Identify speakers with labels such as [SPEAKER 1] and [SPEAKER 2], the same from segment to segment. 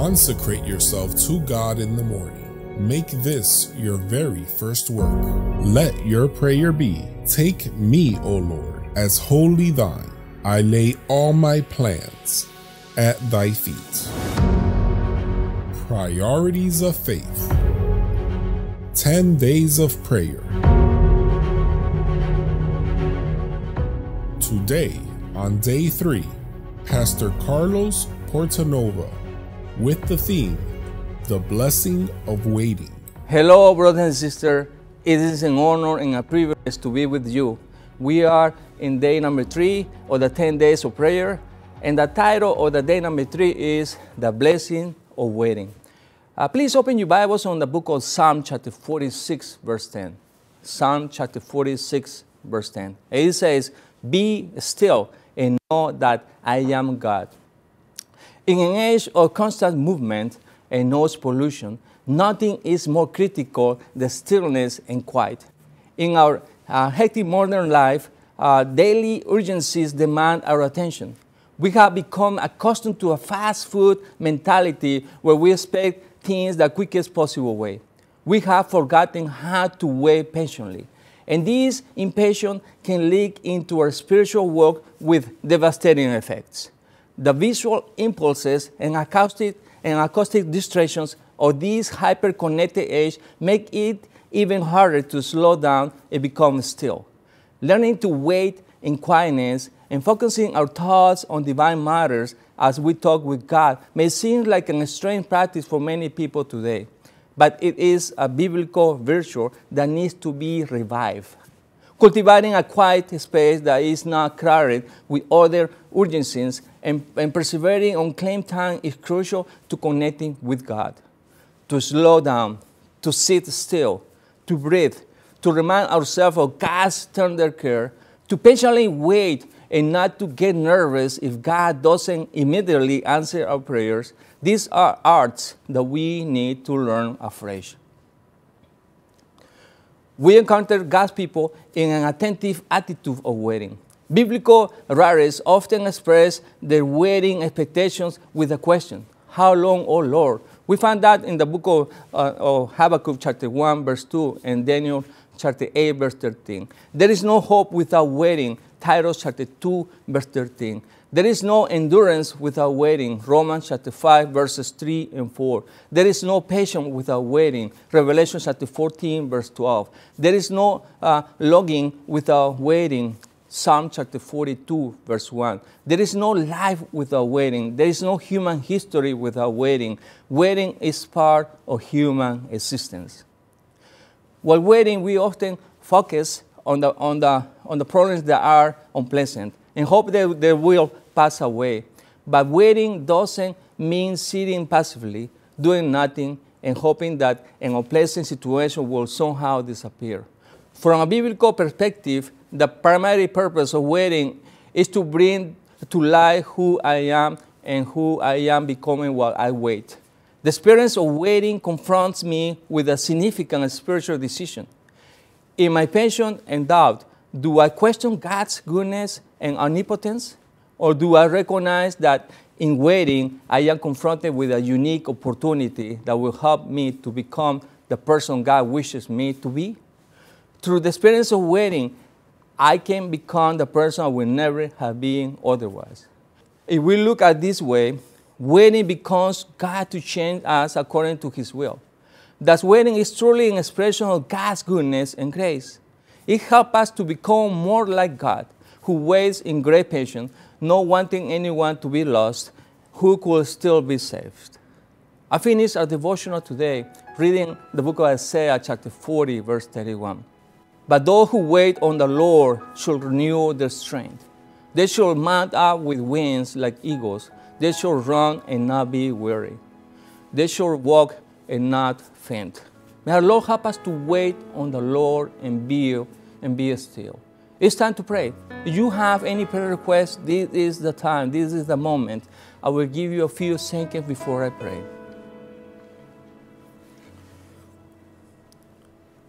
[SPEAKER 1] Consecrate yourself to God in the morning. Make this your very first work. Let your prayer be, take me, O Lord, as wholly thine. I lay all my plans at thy feet. Priorities of faith. 10 days of prayer. Today, on day 3, Pastor Carlos Portanova with the theme, The Blessing of Waiting.
[SPEAKER 2] Hello, brothers and sisters. It is an honor and a privilege to be with you. We are in day number 3 of the 10 days of prayer, and the title of the day number 3 is The Blessing of Waiting. Please open your Bibles on the book of Psalm chapter 46, verse 10. Psalm chapter 46, verse 10. It says, "Be still and know that I am God." In an age of constant movement and noise pollution, nothing is more critical than stillness and quiet. In our hectic modern life, daily urgencies demand our attention. We have become accustomed to a fast food mentality where we expect things the quickest possible way. We have forgotten how to wait patiently. And this impatience can leak into our spiritual walk with devastating effects. The visual impulses and acoustic distractions of this hyper-connected age make it even harder to slow down and become still. Learning to wait in quietness and focusing our thoughts on divine matters as we talk with God may seem like an strange practice for many people today, but it is a biblical virtue that needs to be revived. Cultivating a quiet space that is not crowded with other urgencies and persevering on claimed time is crucial to connecting with God. To slow down, to sit still, to breathe, to remind ourselves of God's tender care, to patiently wait and not to get nervous if God doesn't immediately answer our prayers. These are arts that we need to learn afresh. We encounter God's people in an attentive attitude of waiting. Biblical writers often express their waiting expectations with a question, "How long, O Lord?" We find that in the book of Habakkuk chapter 1, verse 2, and Daniel chapter 8, verse 13. There is no hope without waiting, Titus chapter 2, verse 13. There is no endurance without waiting, Romans chapter 5, verses 3 and 4. There is no patience without waiting, Revelation chapter 14, verse 12. There is no longing without waiting, Psalm chapter 42, verse 1. There is no life without waiting. There is no human history without waiting. Waiting is part of human existence. While waiting, we often focus on the problems that are unpleasant and hope that they will pass away. But waiting doesn't mean sitting passively, doing nothing, and hoping that an unpleasant situation will somehow disappear. From a biblical perspective, the primary purpose of waiting is to bring to light who I am and who I am becoming while I wait. The experience of waiting confronts me with a significant spiritual decision. In my patience and doubt, do I question God's goodness and omnipotence? Or do I recognize that in waiting, I am confronted with a unique opportunity that will help me to become the person God wishes me to be? Through the experience of waiting, I can become the person I will never have been otherwise. If we look at it this way, waiting becomes God to change us according to His will. Thus, waiting is truly an expression of God's goodness and grace. It helps us to become more like God, who waits in great patience, not wanting anyone to be lost, who could still be saved. I finished our devotional today reading the book of Isaiah, chapter 40, verse 31. But those who wait on the Lord shall renew their strength. They shall mount up with wings like eagles. They shall run and not be weary. They shall walk and not faint. May our Lord help us to wait on the Lord and be still. It's time to pray. If you have any prayer requests, this is the time, this is the moment. I will give you a few seconds before I pray.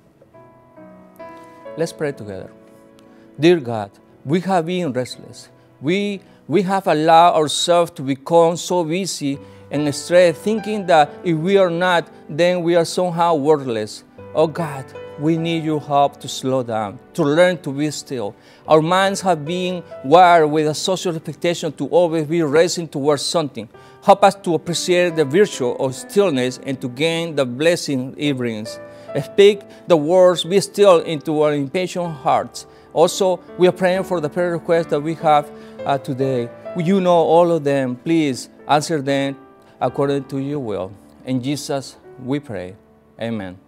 [SPEAKER 2] Let's pray together. Dear God, we have been restless. We have allowed ourselves to become so busy and stressed, thinking that if we are not, then we are somehow worthless. Oh God, we need your help to slow down, to learn to be still. Our minds have been wired with a social expectation to always be racing towards something. Help us to appreciate the virtue of stillness and to gain the blessing it brings. Speak the words, be still, into our impatient hearts. Also, we are praying for the prayer requests that we have today. You know all of them. Please answer them according to your will. In Jesus, we pray. Amen.